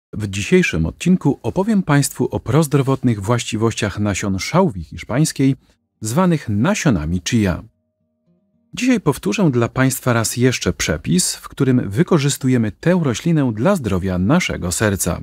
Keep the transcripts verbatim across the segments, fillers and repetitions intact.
W dzisiejszym odcinku opowiem Państwu o prozdrowotnych właściwościach nasion szałwi hiszpańskiej, zwanych nasionami chia. Dzisiaj powtórzę dla Państwa raz jeszcze przepis, w którym wykorzystujemy tę roślinę dla zdrowia naszego serca.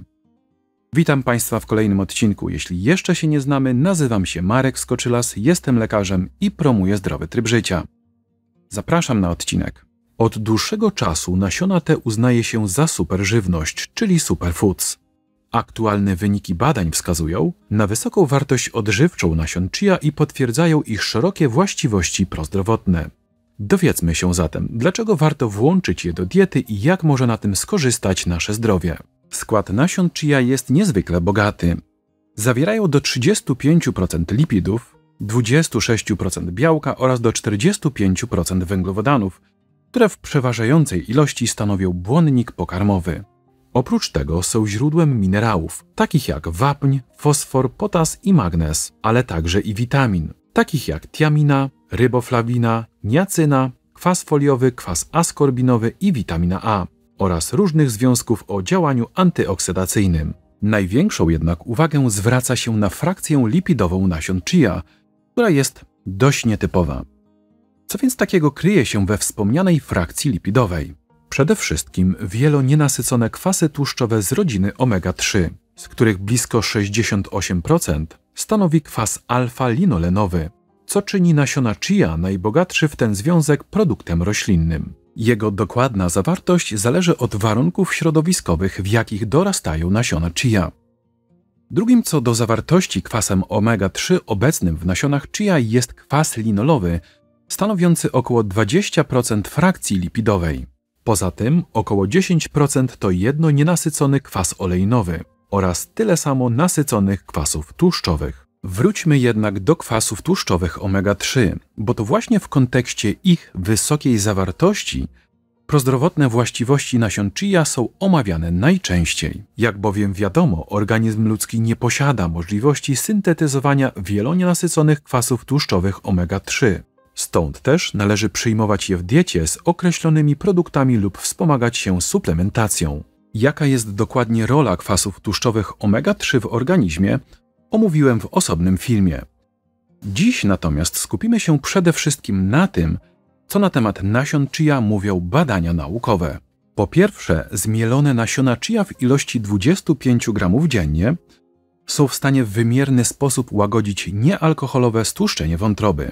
Witam Państwa w kolejnym odcinku. Jeśli jeszcze się nie znamy, nazywam się Marek Skoczylas, jestem lekarzem i promuję zdrowy tryb życia. Zapraszam na odcinek. Od dłuższego czasu nasiona te uznaje się za superżywność, czyli superfoods. Aktualne wyniki badań wskazują na wysoką wartość odżywczą nasion chia i potwierdzają ich szerokie właściwości prozdrowotne. Dowiedzmy się zatem, dlaczego warto włączyć je do diety i jak może na tym skorzystać nasze zdrowie. Skład nasion chia jest niezwykle bogaty. Zawierają do trzydziestu pięciu procent lipidów, dwudziestu sześciu procent białka oraz do czterdziestu pięciu procent węglowodanów, które w przeważającej ilości stanowią błonnik pokarmowy. Oprócz tego są źródłem minerałów, takich jak wapń, fosfor, potas i magnez, ale także i witamin, takich jak tiamina, ryboflawina, niacyna, kwas foliowy, kwas askorbinowy i witamina A oraz różnych związków o działaniu antyoksydacyjnym. Największą jednak uwagę zwraca się na frakcję lipidową nasion chia, która jest dość nietypowa. Co więc takiego kryje się we wspomnianej frakcji lipidowej? Przede wszystkim wielonienasycone kwasy tłuszczowe z rodziny omega trzy, z których blisko sześćdziesiąt osiem procent stanowi kwas alfa-linolenowy, co czyni nasiona chia najbogatszy w ten związek produktem roślinnym. Jego dokładna zawartość zależy od warunków środowiskowych, w jakich dorastają nasiona chia. Drugim co do zawartości kwasem omega trzy obecnym w nasionach chia jest kwas linolowy, stanowiący około dwadzieścia procent frakcji lipidowej. Poza tym około dziesięć procent to jednonienasycony kwas olejnowy oraz tyle samo nasyconych kwasów tłuszczowych. Wróćmy jednak do kwasów tłuszczowych omega trzy, bo to właśnie w kontekście ich wysokiej zawartości prozdrowotne właściwości nasion chia są omawiane najczęściej. Jak bowiem wiadomo, organizm ludzki nie posiada możliwości syntetyzowania wielonienasyconych kwasów tłuszczowych omega trzy. Stąd też należy przyjmować je w diecie z określonymi produktami lub wspomagać się suplementacją. Jaka jest dokładnie rola kwasów tłuszczowych omega trzy w organizmie, omówiłem w osobnym filmie. Dziś natomiast skupimy się przede wszystkim na tym, co na temat nasion chia mówią badania naukowe. Po pierwsze, zmielone nasiona chia w ilości dwudziestu pięciu gramów dziennie są w stanie w wymierny sposób łagodzić niealkoholowe stłuszczenie wątroby.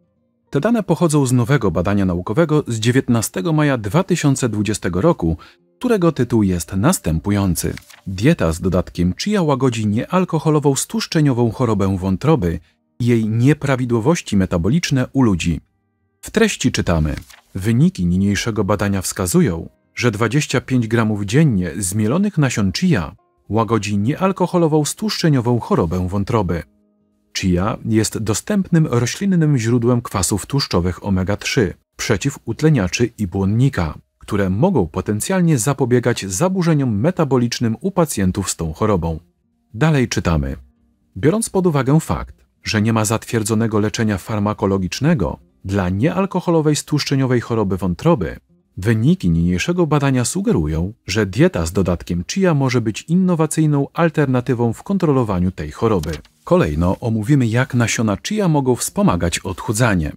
Te dane pochodzą z nowego badania naukowego z dziewiętnastego maja dwa tysiące dwudziestego roku, którego tytuł jest następujący. Dieta z dodatkiem chia łagodzi niealkoholową stłuszczeniową chorobę wątroby i jej nieprawidłowości metaboliczne u ludzi. W treści czytamy: wyniki niniejszego badania wskazują, że dwadzieścia pięć gramów dziennie zmielonych nasion chia łagodzi niealkoholową stłuszczeniową chorobę wątroby. Chia jest dostępnym roślinnym źródłem kwasów tłuszczowych omega trzy, przeciwutleniaczy i błonnika, które mogą potencjalnie zapobiegać zaburzeniom metabolicznym u pacjentów z tą chorobą. Dalej czytamy: biorąc pod uwagę fakt, że nie ma zatwierdzonego leczenia farmakologicznego dla niealkoholowej stłuszczeniowej choroby wątroby, wyniki niniejszego badania sugerują, że dieta z dodatkiem chia może być innowacyjną alternatywą w kontrolowaniu tej choroby. Kolejno omówimy, jak nasiona chia mogą wspomagać odchudzanie.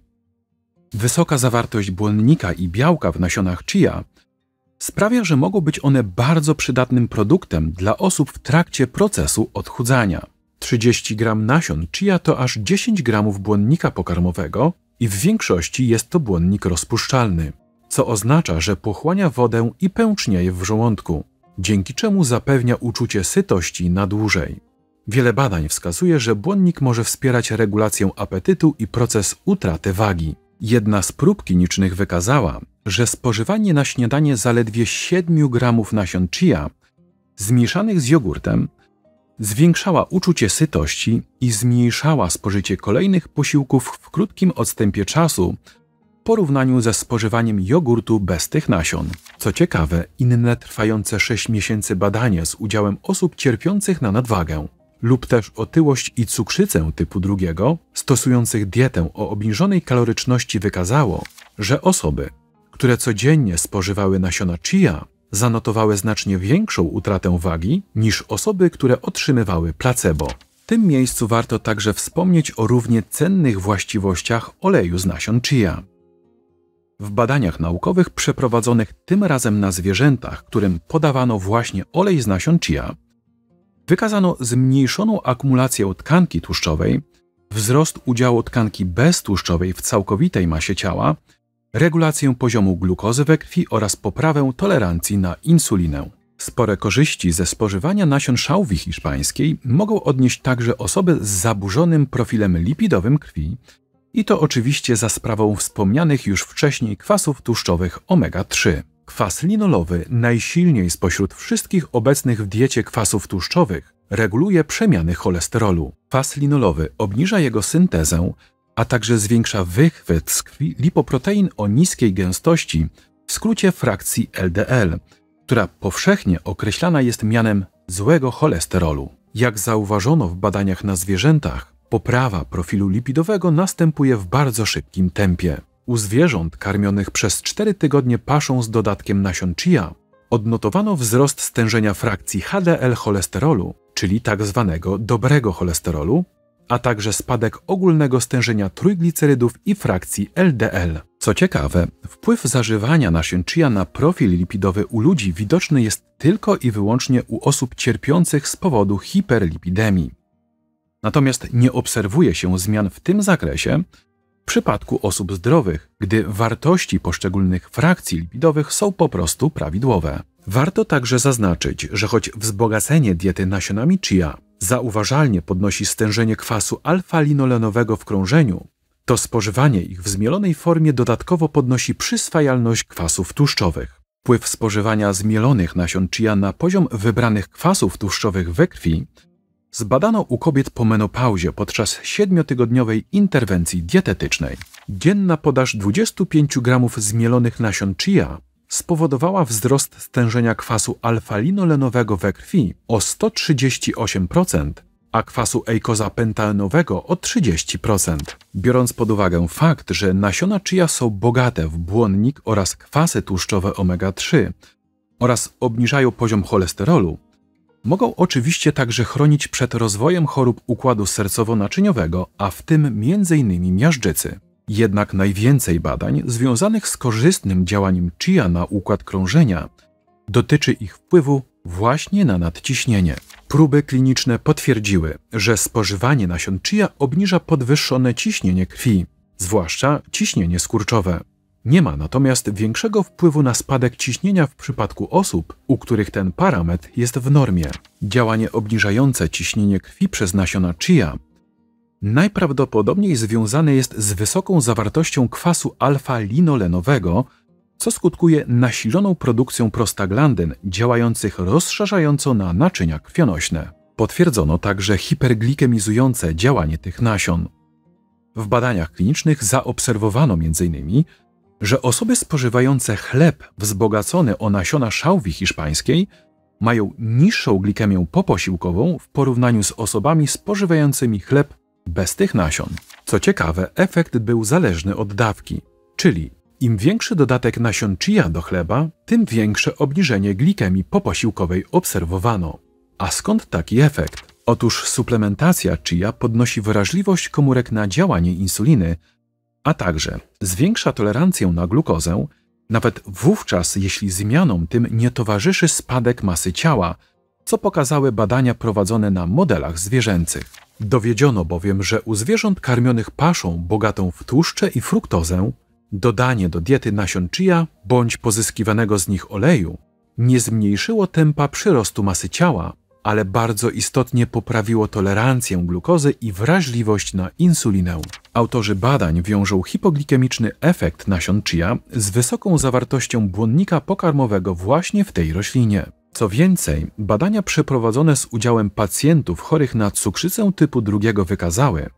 Wysoka zawartość błonnika i białka w nasionach chia sprawia, że mogą być one bardzo przydatnym produktem dla osób w trakcie procesu odchudzania. trzydzieści gramów nasion chia to aż dziesięć gramów błonnika pokarmowego i w większości jest to błonnik rozpuszczalny, co oznacza, że pochłania wodę i pęcznieje w żołądku, dzięki czemu zapewnia uczucie sytości na dłużej. Wiele badań wskazuje, że błonnik może wspierać regulację apetytu i proces utraty wagi. Jedna z prób klinicznych wykazała, że spożywanie na śniadanie zaledwie siedmiu gramów nasion chia zmieszanych z jogurtem zwiększała uczucie sytości i zmniejszała spożycie kolejnych posiłków w krótkim odstępie czasu w porównaniu ze spożywaniem jogurtu bez tych nasion. Co ciekawe, inne trwające sześć miesięcy badanie z udziałem osób cierpiących na nadwagę lub też otyłość i cukrzycę typu drugiego, stosujących dietę o obniżonej kaloryczności wykazało, że osoby, które codziennie spożywały nasiona chia, zanotowały znacznie większą utratę wagi niż osoby, które otrzymywały placebo. W tym miejscu warto także wspomnieć o równie cennych właściwościach oleju z nasion chia. W badaniach naukowych przeprowadzonych tym razem na zwierzętach, którym podawano właśnie olej z nasion chia, wykazano zmniejszoną akumulację tkanki tłuszczowej, wzrost udziału tkanki beztłuszczowej w całkowitej masie ciała, regulację poziomu glukozy we krwi oraz poprawę tolerancji na insulinę. Spore korzyści ze spożywania nasion szałwii hiszpańskiej mogą odnieść także osoby z zaburzonym profilem lipidowym krwi i to oczywiście za sprawą wspomnianych już wcześniej kwasów tłuszczowych omega trzy. Kwas linolowy, najsilniej spośród wszystkich obecnych w diecie kwasów tłuszczowych, reguluje przemiany cholesterolu. Kwas linolowy obniża jego syntezę, a także zwiększa wychwyt z krwi lipoprotein o niskiej gęstości, w skrócie frakcji L D L, która powszechnie określana jest mianem złego cholesterolu. Jak zauważono w badaniach na zwierzętach, poprawa profilu lipidowego następuje w bardzo szybkim tempie. U zwierząt karmionych przez cztery tygodnie paszą z dodatkiem nasion chia odnotowano wzrost stężenia frakcji H D L cholesterolu, czyli tak zwanego dobrego cholesterolu, a także spadek ogólnego stężenia trójglicerydów i frakcji L D L. Co ciekawe, wpływ zażywania nasion chia na profil lipidowy u ludzi widoczny jest tylko i wyłącznie u osób cierpiących z powodu hiperlipidemii. Natomiast nie obserwuje się zmian w tym zakresie w przypadku osób zdrowych, gdy wartości poszczególnych frakcji lipidowych są po prostu prawidłowe. Warto także zaznaczyć, że choć wzbogacenie diety nasionami chia zauważalnie podnosi stężenie kwasu alfa-linolenowego w krążeniu, to spożywanie ich w zmielonej formie dodatkowo podnosi przyswajalność kwasów tłuszczowych. Wpływ spożywania zmielonych nasion chia na poziom wybranych kwasów tłuszczowych we krwi zbadano u kobiet po menopauzie podczas siedmiotygodniowej interwencji dietetycznej. Dzienna podaż dwudziestu pięciu gramów zmielonych nasion chia spowodowała wzrost stężenia kwasu alfa-linolenowego we krwi o sto trzydzieści osiem procent, a kwasu eikozapentanowego o trzydzieści procent. Biorąc pod uwagę fakt, że nasiona chia są bogate w błonnik oraz kwasy tłuszczowe omega trzy oraz obniżają poziom cholesterolu, mogą oczywiście także chronić przed rozwojem chorób układu sercowo-naczyniowego, a w tym między innymi miażdżycy. Jednak najwięcej badań związanych z korzystnym działaniem chia na układ krążenia dotyczy ich wpływu właśnie na nadciśnienie. Próby kliniczne potwierdziły, że spożywanie nasion chia obniża podwyższone ciśnienie krwi, zwłaszcza ciśnienie skurczowe. Nie ma natomiast większego wpływu na spadek ciśnienia w przypadku osób, u których ten parametr jest w normie. Działanie obniżające ciśnienie krwi przez nasiona chia najprawdopodobniej związane jest z wysoką zawartością kwasu alfa-linolenowego, co skutkuje nasiloną produkcją prostaglandyn działających rozszerzająco na naczynia krwionośne. Potwierdzono także hiperglikemizujące działanie tych nasion. W badaniach klinicznych zaobserwowano między innymi, że osoby spożywające chleb wzbogacony o nasiona szałwii hiszpańskiej mają niższą glikemię poposiłkową w porównaniu z osobami spożywającymi chleb bez tych nasion. Co ciekawe, efekt był zależny od dawki, czyli im większy dodatek nasion chia do chleba, tym większe obniżenie glikemii poposiłkowej obserwowano. A skąd taki efekt? Otóż suplementacja chia podnosi wrażliwość komórek na działanie insuliny, a także zwiększa tolerancję na glukozę, nawet wówczas, jeśli zmianom tym nie towarzyszy spadek masy ciała, co pokazały badania prowadzone na modelach zwierzęcych. Dowiedziono bowiem, że u zwierząt karmionych paszą bogatą w tłuszcze i fruktozę, dodanie do diety nasion chia bądź pozyskiwanego z nich oleju nie zmniejszyło tempa przyrostu masy ciała, ale bardzo istotnie poprawiło tolerancję glukozy i wrażliwość na insulinę. Autorzy badań wiążą hipoglikemiczny efekt nasion chia z wysoką zawartością błonnika pokarmowego właśnie w tej roślinie. Co więcej, badania przeprowadzone z udziałem pacjentów chorych na cukrzycę typu drugiego wykazały,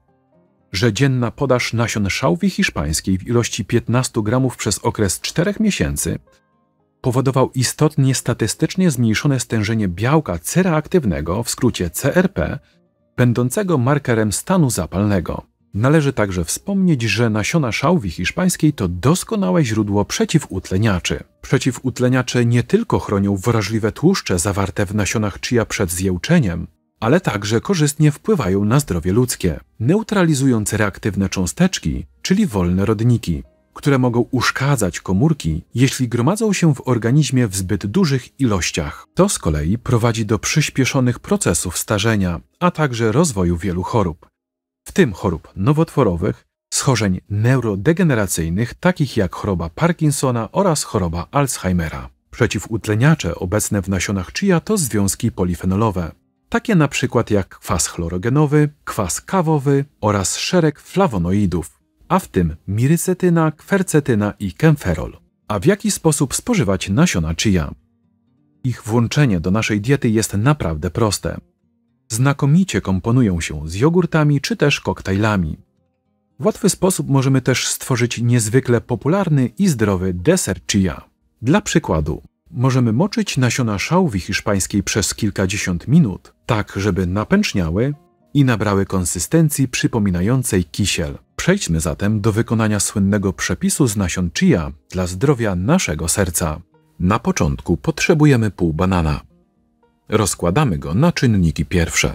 że dzienna podaż nasion szałwii hiszpańskiej w ilości piętnastu gramów przez okres czterech miesięcy powodował istotnie statystycznie zmniejszone stężenie białka C reaktywnego, w skrócie C R P, będącego markerem stanu zapalnego. Należy także wspomnieć, że nasiona szałwii hiszpańskiej to doskonałe źródło przeciwutleniaczy. Przeciwutleniacze nie tylko chronią wrażliwe tłuszcze zawarte w nasionach chia przed zjełczeniem, ale także korzystnie wpływają na zdrowie ludzkie, neutralizując reaktywne cząsteczki, czyli wolne rodniki, które mogą uszkadzać komórki, jeśli gromadzą się w organizmie w zbyt dużych ilościach. To z kolei prowadzi do przyspieszonych procesów starzenia, a także rozwoju wielu chorób, w tym chorób nowotworowych, schorzeń neurodegeneracyjnych takich jak choroba Parkinsona oraz choroba Alzheimera. Przeciwutleniacze obecne w nasionach chia to związki polifenolowe, takie na przykład jak kwas chlorogenowy, kwas kawowy oraz szereg flawonoidów, a w tym mirycetyna, kwercetyna i kemferol. A w jaki sposób spożywać nasiona chia? Ich włączenie do naszej diety jest naprawdę proste. Znakomicie komponują się z jogurtami czy też koktajlami. W łatwy sposób możemy też stworzyć niezwykle popularny i zdrowy deser chia. Dla przykładu, możemy moczyć nasiona szałwii hiszpańskiej przez kilkadziesiąt minut, tak żeby napęczniały i nabrały konsystencji przypominającej kisiel. Przejdźmy zatem do wykonania słynnego przepisu z nasion chia dla zdrowia naszego serca. Na początku potrzebujemy pół banana. Rozkładamy go na czynniki pierwsze.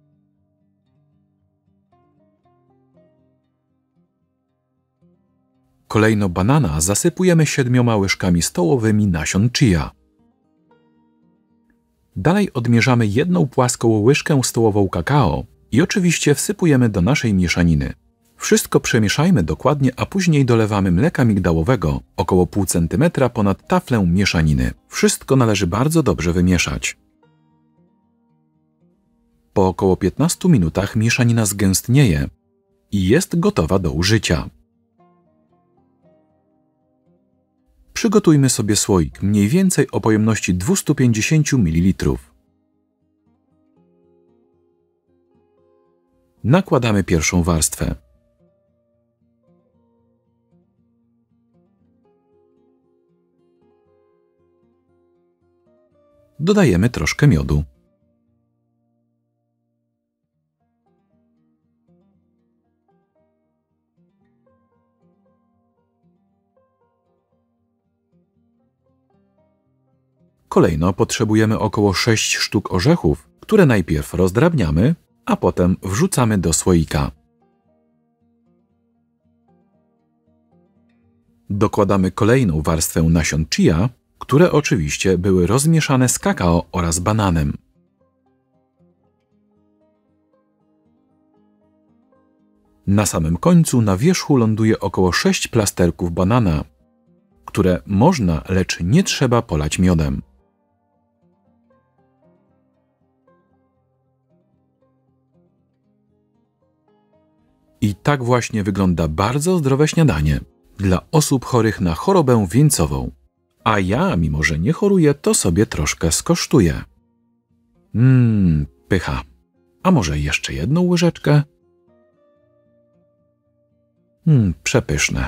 Kolejno banana zasypujemy siedmioma łyżkami stołowymi nasion chia. Dalej odmierzamy jedną płaską łyżkę stołową kakao i oczywiście wsypujemy do naszej mieszaniny. Wszystko przemieszajmy dokładnie, a później dolewamy mleka migdałowego około pół centymetra ponad taflę mieszaniny. Wszystko należy bardzo dobrze wymieszać. Po około piętnastu minutach mieszanina zgęstnieje i jest gotowa do użycia. Przygotujmy sobie słoik mniej więcej o pojemności dwieście pięćdziesiąt mililitrów. Nakładamy pierwszą warstwę. Dodajemy troszkę miodu. Kolejno potrzebujemy około sześć sztuk orzechów, które najpierw rozdrabniamy, a potem wrzucamy do słoika. Dokładamy kolejną warstwę nasion chia, które oczywiście były rozmieszane z kakao oraz bananem. Na samym końcu na wierzchu ląduje około sześć plasterków banana, które można, lecz nie trzeba polać miodem. I tak właśnie wygląda bardzo zdrowe śniadanie dla osób chorych na chorobę wieńcową. A ja, mimo że nie choruję, to sobie troszkę skosztuję. Mmm, pycha. A może jeszcze jedną łyżeczkę? Mmm, przepyszne.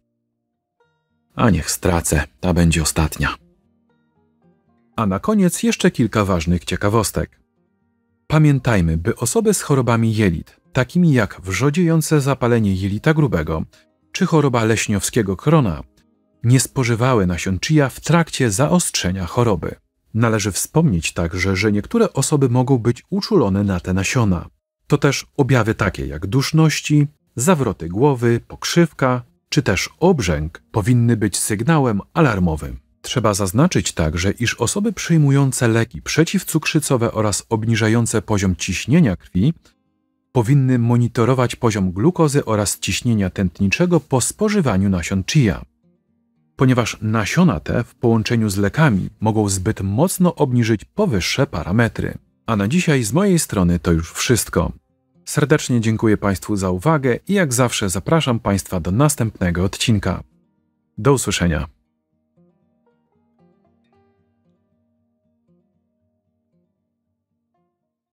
A niech stracę, ta będzie ostatnia. A na koniec jeszcze kilka ważnych ciekawostek. Pamiętajmy, by osoby z chorobami jelit, takimi jak wrzodziejące zapalenie jelita grubego czy choroba leśniowskiego krona, nie spożywały nasion chia w trakcie zaostrzenia choroby. Należy wspomnieć także, że niektóre osoby mogą być uczulone na te nasiona. To też objawy takie jak duszności, zawroty głowy, pokrzywka czy też obrzęk powinny być sygnałem alarmowym. Trzeba zaznaczyć także, iż osoby przyjmujące leki przeciwcukrzycowe oraz obniżające poziom ciśnienia krwi powinny monitorować poziom glukozy oraz ciśnienia tętniczego po spożywaniu nasion chia, ponieważ nasiona te w połączeniu z lekami mogą zbyt mocno obniżyć powyższe parametry. A na dzisiaj z mojej strony to już wszystko. Serdecznie dziękuję Państwu za uwagę i jak zawsze zapraszam Państwa do następnego odcinka. Do usłyszenia.